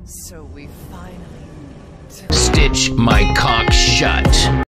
So we finally meet. Stitch my cock shut.